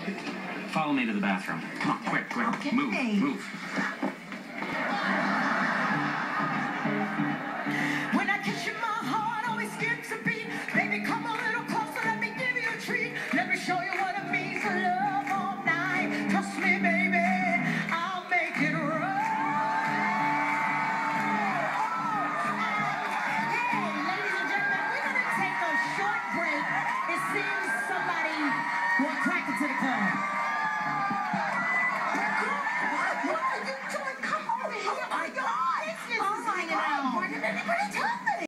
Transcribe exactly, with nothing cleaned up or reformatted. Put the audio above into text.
Follow me to the bathroom. Come on, quick, quick. Okay. Move, move. When I kiss you, my heart always skips a beat. Baby, come a little closer, let me give you a treat. Let me show you what it means to love all night. Trust me, baby, I'll make it right. Hey, ladies and gentlemen, we're gonna take a short break. It seems somebody will crack into the club.